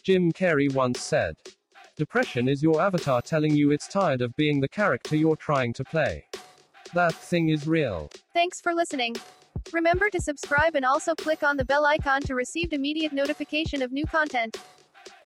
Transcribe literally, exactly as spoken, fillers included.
Jim Carey once said, "Depression is your avatar telling you it's tired of being the character you're trying to play. That thing is real." Thanks for listening. Remember to subscribe and also click on the bell icon to receive immediate notification of new content.